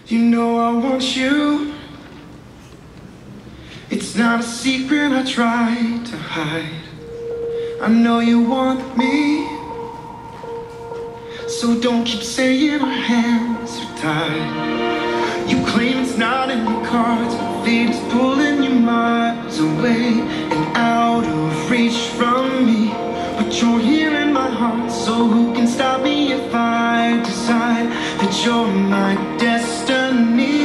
You know I want you. It's not a secret I try to hide. I know you want me, so don't keep saying our hands are tied. You claim it's not in the cards, but fate is pulling you miles away and out of reach from me. But you're here in my heart, so who can stop me if I decide that you're my destiny?